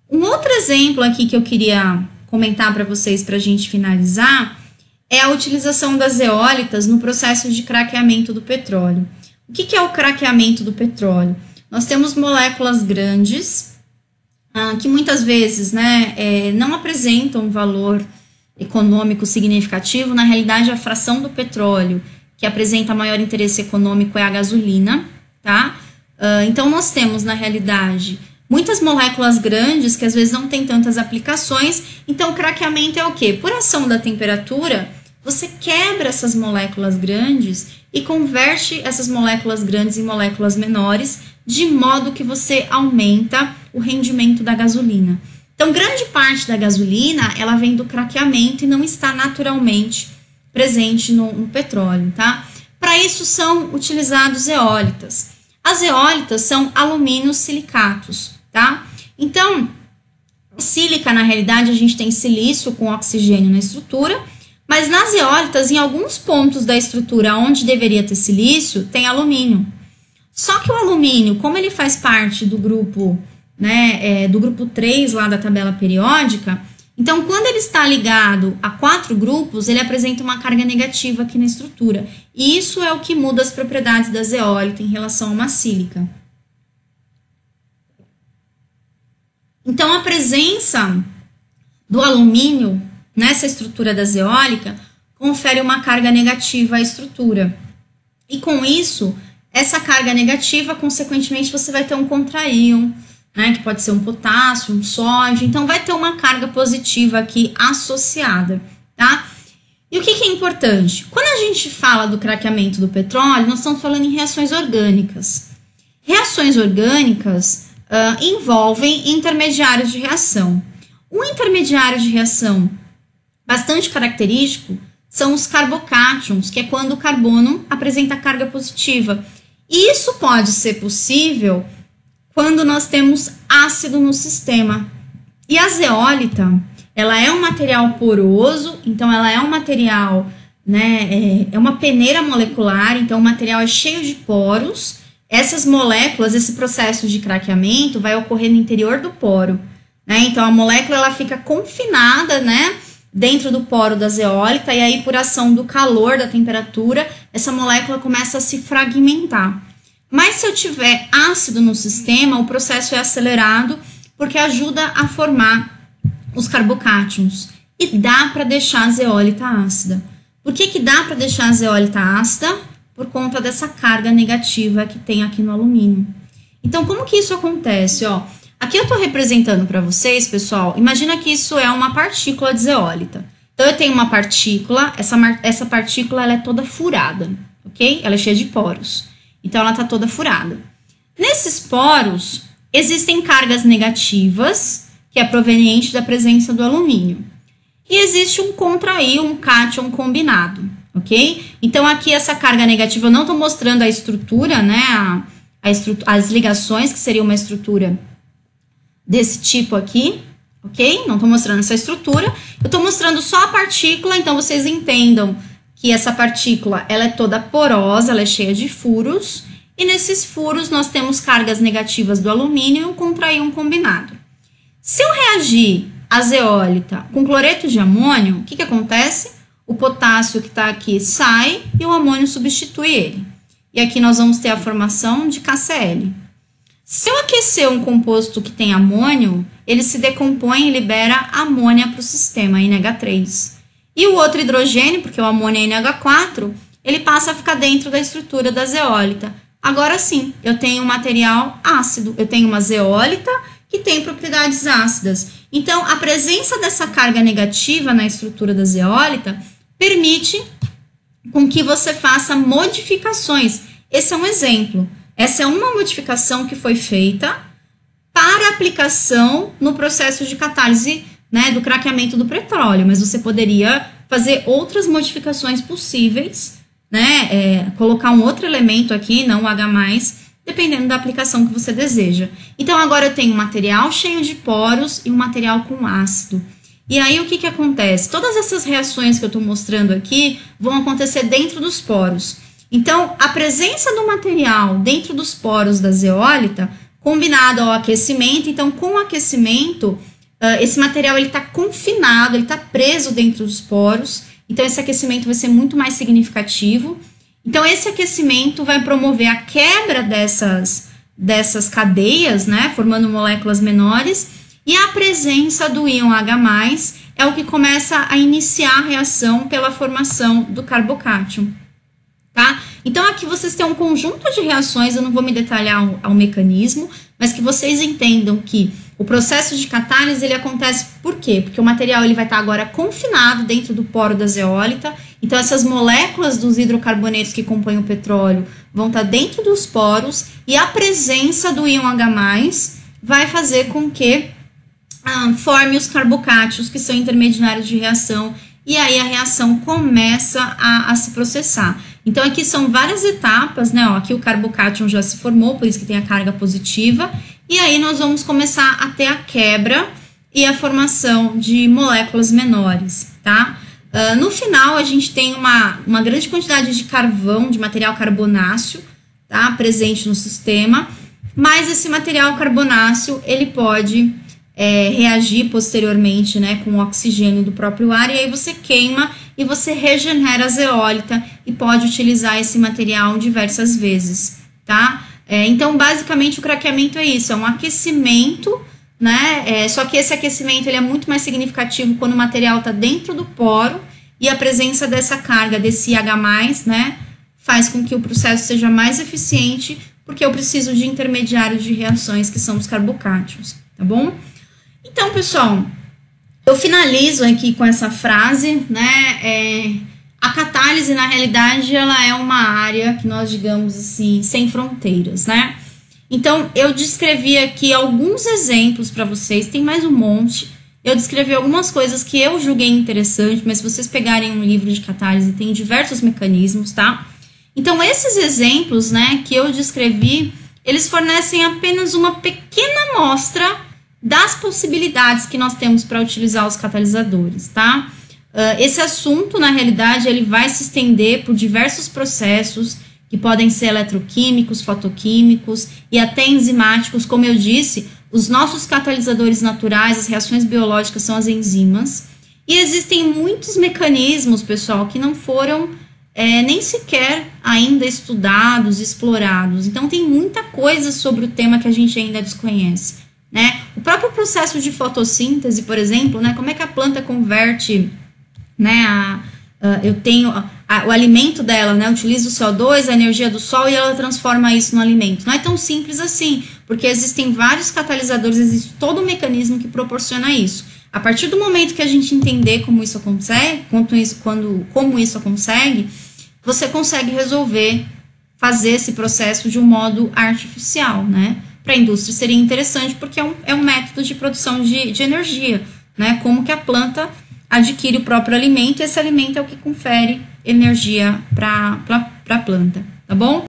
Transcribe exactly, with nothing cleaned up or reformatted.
Um outro exemplo aqui que eu queria comentar para vocês para a gente finalizar é a utilização das zeólitas no processo de craqueamento do petróleo. O que, que é o craqueamento do petróleo? Nós temos moléculas grandes ah, que muitas vezes né, é, não apresentam valor econômico significativo. Na realidade, a fração do petróleo que apresenta maior interesse econômico é a gasolina, tá? Uh, então, nós temos, na realidade, muitas moléculas grandes que às vezes não têm tantas aplicações. Então, o craqueamento é o quê? Por ação da temperatura, você quebra essas moléculas grandes e converte essas moléculas grandes em moléculas menores, de modo que você aumenta o rendimento da gasolina. Então, grande parte da gasolina, ela vem do craqueamento e não está naturalmente presente no, no petróleo, tá? Para isso são utilizados zeólitas. As zeólitas são alumínio silicatos, tá? Então, sílica, na realidade, a gente tem silício com oxigênio na estrutura, mas nas zeólitas, em alguns pontos da estrutura onde deveria ter silício, tem alumínio. Só que o alumínio, como ele faz parte do grupo, né, é, do grupo três lá da tabela periódica, então, quando ele está ligado a quatro grupos, ele apresenta uma carga negativa aqui na estrutura. E isso é o que muda as propriedades da zeólita em relação a uma sílica. Então, a presença do alumínio nessa estrutura da zeólica confere uma carga negativa à estrutura. E com isso, essa carga negativa, consequentemente, você vai ter um contraíon, né, que pode ser um potássio, um sódio, então vai ter uma carga positiva aqui associada, tá? E o que, que é importante? Quando a gente fala do craqueamento do petróleo, nós estamos falando em reações orgânicas. Reações orgânicas uh, envolvem intermediários de reação. Um intermediário de reação bastante característico são os carbocátions, que é quando o carbono apresenta carga positiva. E isso pode ser possível quando nós temos ácido no sistema. E a zeólita, ela é um material poroso, então ela é um material, né, é, é uma peneira molecular, então o material é cheio de poros. Essas moléculas, esse processo de craqueamento vai ocorrer no interior do poro, né? Então a molécula ela fica confinada, né, dentro do poro da zeólita, e aí por ação do calor, da temperatura, essa molécula começa a se fragmentar. Mas se eu tiver ácido no sistema, o processo é acelerado porque ajuda a formar os carbocátions. E dá para deixar a zeólita ácida. Por que que dá para deixar a zeólita ácida? Por conta dessa carga negativa que tem aqui no alumínio. Então, como que isso acontece? Ó, aqui eu estou representando para vocês, pessoal, imagina que isso é uma partícula de zeólita. Então, eu tenho uma partícula, essa, essa partícula ela é toda furada, ok? Ela é cheia de poros. Então, ela está toda furada. Nesses poros, existem cargas negativas, que é proveniente da presença do alumínio. E existe um contraíon, um cátion combinado, ok? Então, aqui essa carga negativa, eu não estou mostrando a estrutura, né? A, a estrutura, as ligações, que seria uma estrutura desse tipo aqui, ok? Não estou mostrando essa estrutura. Eu estou mostrando só a partícula, então vocês entendam que essa partícula ela é toda porosa, ela é cheia de furos, e nesses furos nós temos cargas negativas do alumínio e um contraíon combinado. Se eu reagir a zeólita com cloreto de amônio, o que, que acontece? O potássio que está aqui sai e o amônio substitui ele. E aqui nós vamos ter a formação de K C L. Se eu aquecer um composto que tem amônio, ele se decompõe e libera amônia para o sistema, N H três. E o outro hidrogênio, porque o amônio é N H quatro, ele passa a ficar dentro da estrutura da zeólita. Agora sim, eu tenho um material ácido, eu tenho uma zeólita que tem propriedades ácidas. Então, a presença dessa carga negativa na estrutura da zeólita permite com que você faça modificações. Esse é um exemplo. Essa é uma modificação que foi feita para aplicação no processo de catálise, né, do craqueamento do petróleo, mas você poderia fazer outras modificações possíveis, né, é, colocar um outro elemento aqui, não o H+, dependendo da aplicação que você deseja. Então, agora eu tenho um material cheio de poros e um material com ácido. E aí, o que que acontece? Todas essas reações que eu estou mostrando aqui vão acontecer dentro dos poros. Então, a presença do material dentro dos poros da zeólita combinado ao aquecimento. Então, com o aquecimento, uh, esse material ele está confinado, ele está preso dentro dos poros. Então, esse aquecimento vai ser muito mais significativo. Então, esse aquecimento vai promover a quebra dessas, dessas cadeias, né, formando moléculas menores, e a presença do íon H+, é o que começa a iniciar a reação pela formação do carbocátion, tá? Então, aqui vocês têm um conjunto de reações, eu não vou me detalhar ao, ao mecanismo, mas que vocês entendam que o processo de catálise, ele acontece por quê? Porque o material ele vai estar agora confinado dentro do poro da zeólita, então essas moléculas dos hidrocarbonetos que compõem o petróleo vão estar dentro dos poros, e a presença do íon H+, vai fazer com que ah, forme os carbocátions, que são intermediários de reação, e aí a reação começa a, a se processar. Então, aqui são várias etapas, né? Ó, aqui o carbocátion já se formou, por isso que tem a carga positiva. E aí nós vamos começar a ter a quebra e a formação de moléculas menores, tá? Uh, no final, a gente tem uma, uma grande quantidade de carvão, de material carbonáceo, tá? Presente no sistema. Mas esse material carbonáceo, ele pode é, reagir posteriormente, né? Com o oxigênio do próprio ar. E aí você queima e você regenera a zeólita e pode utilizar esse material diversas vezes, tá? É, então, basicamente, o craqueamento é isso, é um aquecimento, né? É, só que esse aquecimento ele é muito mais significativo quando o material está dentro do poro e a presença dessa carga, desse H+, né? Faz com que o processo seja mais eficiente, porque eu preciso de intermediários de reações, que são os carbocátions, tá bom? Então, pessoal, eu finalizo aqui com essa frase, né? É, a catálise, na realidade, ela é uma área que nós, digamos assim, sem fronteiras, né? Então, eu descrevi aqui alguns exemplos para vocês, tem mais um monte. Eu descrevi algumas coisas que eu julguei interessante, mas se vocês pegarem um livro de catálise, tem diversos mecanismos, tá? Então, esses exemplos, né, que eu descrevi, eles fornecem apenas uma pequena amostra das possibilidades que nós temos para utilizar os catalisadores, tá? Uh, esse assunto, na realidade, ele vai se estender por diversos processos que podem ser eletroquímicos, fotoquímicos e até enzimáticos. Como eu disse, os nossos catalisadores naturais, as reações biológicas são as enzimas. E existem muitos mecanismos, pessoal, que não foram é, nem sequer ainda estudados, explorados. Então, tem muita coisa sobre o tema que a gente ainda desconhece, né? O próprio processo de fotossíntese, por exemplo, né? Como é que a planta converte, né? A, a, eu tenho a, a, o alimento dela, né? Utiliza o C O dois, a energia do sol e ela transforma isso no alimento. Não é tão simples assim, porque existem vários catalisadores, existe todo um mecanismo que proporciona isso. A partir do momento que a gente entender como isso consegue, quanto isso, quando, como isso consegue, você consegue resolver fazer esse processo de um modo artificial, né? Para a indústria seria interessante porque é um, é um método de produção de, de energia, né? Como que a planta adquire o próprio alimento e esse alimento é o que confere energia para a planta, tá bom?